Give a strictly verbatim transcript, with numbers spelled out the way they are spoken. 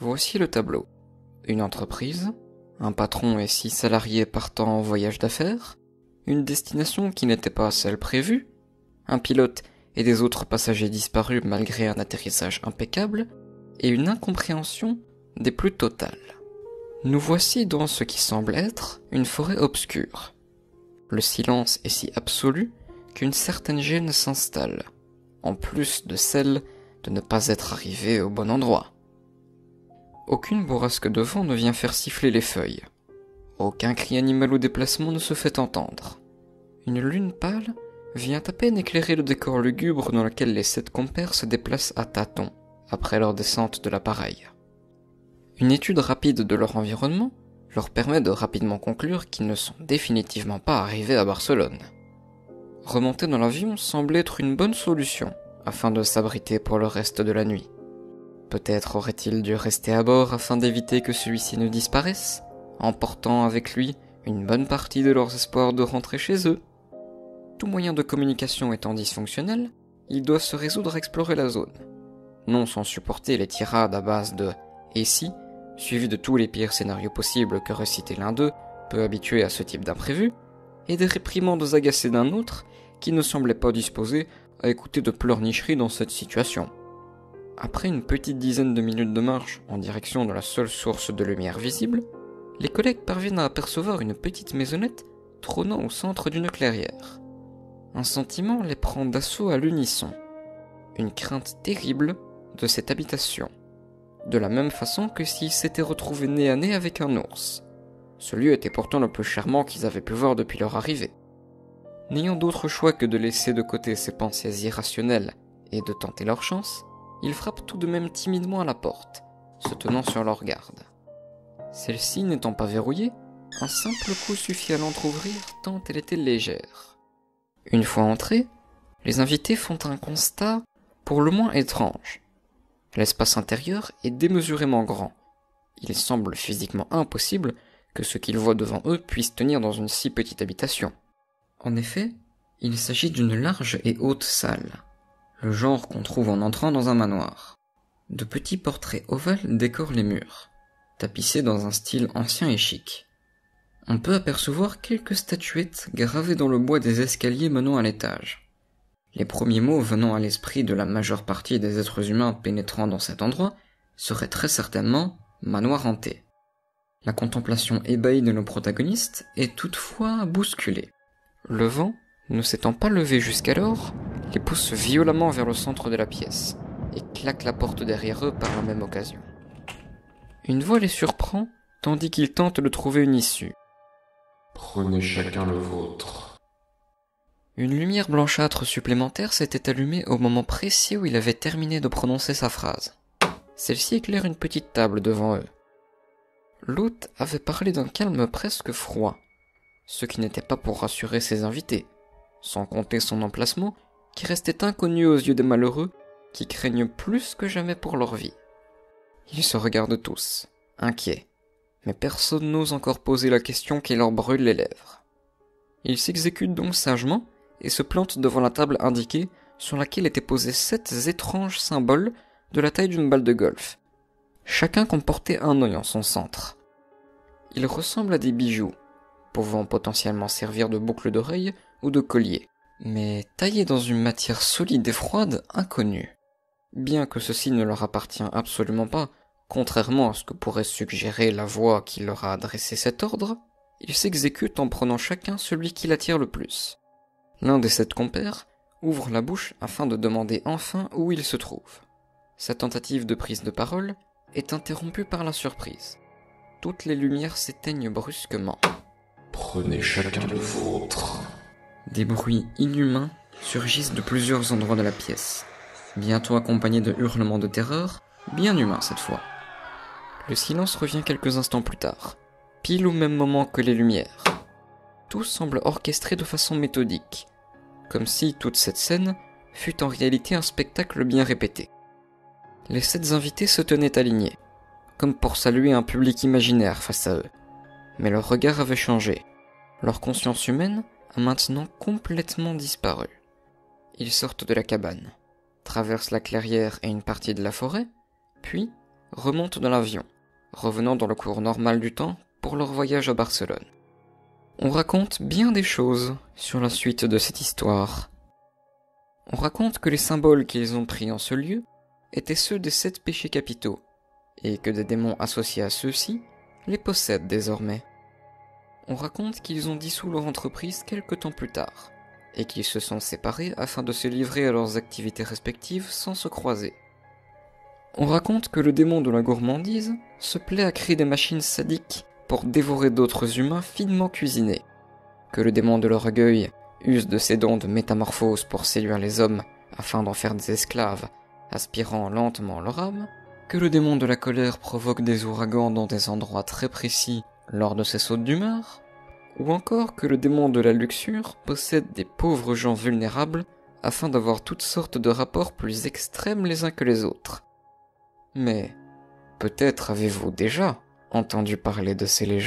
Voici le tableau. Une entreprise, un patron et six salariés partant en voyage d'affaires, une destination qui n'était pas celle prévue, un pilote et des autres passagers disparus malgré un atterrissage impeccable, et une incompréhension des plus totales. Nous voici dans ce qui semble être une forêt obscure. Le silence est si absolu qu'une certaine gêne s'installe, en plus de celle de ne pas être arrivé au bon endroit. Aucune bourrasque de vent ne vient faire siffler les feuilles. Aucun cri animal au déplacement ne se fait entendre. Une lune pâle vient à peine éclairer le décor lugubre dans lequel les sept compères se déplacent à tâtons, après leur descente de l'appareil. Une étude rapide de leur environnement leur permet de rapidement conclure qu'ils ne sont définitivement pas arrivés à Barcelone. Remonter dans l'avion semble être une bonne solution, afin de s'abriter pour le reste de la nuit. Peut-être aurait-il dû rester à bord afin d'éviter que celui-ci ne disparaisse, emportant avec lui une bonne partie de leurs espoirs de rentrer chez eux. Tout moyen de communication étant dysfonctionnel, ils doivent se résoudre à explorer la zone, non sans supporter les tirades à base de « et si », suivis de tous les pires scénarios possibles que récitait l'un d'eux, peu habitué à ce type d'imprévu, et des réprimandes agacées d'un autre qui ne semblait pas disposé à écouter de pleurnicheries dans cette situation. Après une petite dizaine de minutes de marche en direction de la seule source de lumière visible, les collègues parviennent à apercevoir une petite maisonnette trônant au centre d'une clairière. Un sentiment les prend d'assaut à l'unisson. Une crainte terrible de cette habitation. De la même façon que s'ils s'étaient retrouvés nez à nez avec un ours. Ce lieu était pourtant le plus charmant qu'ils avaient pu voir depuis leur arrivée. N'ayant d'autre choix que de laisser de côté ces pensées irrationnelles et de tenter leur chance, ils frappent tout de même timidement à la porte, se tenant sur leur garde. Celle-ci n'étant pas verrouillée, un simple coup suffit à l'entrouvrir tant elle était légère. Une fois entrés, les invités font un constat pour le moins étrange. L'espace intérieur est démesurément grand. Il semble physiquement impossible que ce qu'ils voient devant eux puisse tenir dans une si petite habitation. En effet, il s'agit d'une large et haute salle, le genre qu'on trouve en entrant dans un manoir. De petits portraits ovales décorent les murs, tapissés dans un style ancien et chic. On peut apercevoir quelques statuettes gravées dans le bois des escaliers menant à l'étage. Les premiers mots venant à l'esprit de la majeure partie des êtres humains pénétrant dans cet endroit seraient très certainement « manoir hanté ». La contemplation ébahie de nos protagonistes est toutefois bousculée. Le vent, ne s'étant pas levé jusqu'alors, les pousse violemment vers le centre de la pièce et claque la porte derrière eux par la même occasion. Une voix les surprend tandis qu'ils tentent de trouver une issue. « Prenez chacun le vôtre. » Une lumière blanchâtre supplémentaire s'était allumée au moment précis où il avait terminé de prononcer sa phrase. Celle-ci éclaire une petite table devant eux. L'hôte avait parlé d'un calme presque froid, ce qui n'était pas pour rassurer ses invités, sans compter son emplacement qui restait inconnu aux yeux des malheureux qui craignent plus que jamais pour leur vie. Ils se regardent tous, inquiets, mais personne n'ose encore poser la question qui leur brûle les lèvres. Ils s'exécutent donc sagement et se plantent devant la table indiquée sur laquelle étaient posés sept étranges symboles de la taille d'une balle de golf. Chacun comportait un œil en son centre. Ils ressemblent à des bijoux, pouvant potentiellement servir de boucles d'oreilles ou de colliers, mais taillés dans une matière solide et froide inconnue. Bien que ceci ne leur appartient absolument pas, contrairement à ce que pourrait suggérer la voix qui leur a adressé cet ordre, ils s'exécutent en prenant chacun celui qui l'attire le plus. L'un des sept compères ouvre la bouche afin de demander enfin où il se trouve. Sa tentative de prise de parole est interrompue par la surprise. Toutes les lumières s'éteignent brusquement. « Prenez chacun le vôtre. » Des bruits inhumains surgissent de plusieurs endroits de la pièce, bientôt accompagnés de hurlements de terreur, bien humains cette fois. Le silence revient quelques instants plus tard, pile au même moment que les lumières. Tout semble orchestré de façon méthodique, comme si toute cette scène fût en réalité un spectacle bien répété. Les sept invités se tenaient alignés, comme pour saluer un public imaginaire face à eux. Mais leur regard avait changé. Leur conscience humaine a maintenant complètement disparu. Ils sortent de la cabane, traversent la clairière et une partie de la forêt, puis remontent dans l'avion, revenant dans le cours normal du temps pour leur voyage à Barcelone. On raconte bien des choses sur la suite de cette histoire. On raconte que les symboles qu'ils ont pris en ce lieu étaient ceux des sept péchés capitaux, et que des démons associés à ceux-ci les possèdent désormais. On raconte qu'ils ont dissous leur entreprise quelque temps plus tard, et qu'ils se sont séparés afin de se livrer à leurs activités respectives sans se croiser. On raconte que le démon de la gourmandise se plaît à créer des machines sadiques pour dévorer d'autres humains finement cuisinés, que le démon de l'orgueil use de ses dons de métamorphose pour séduire les hommes afin d'en faire des esclaves, aspirant lentement leur âme, que le démon de la colère provoque des ouragans dans des endroits très précis lors de ses sautes d'humeur, ou encore que le démon de la luxure possède des pauvres gens vulnérables afin d'avoir toutes sortes de rapports plus extrêmes les uns que les autres. Mais peut-être avez-vous déjà entendu parler de ces légendes ?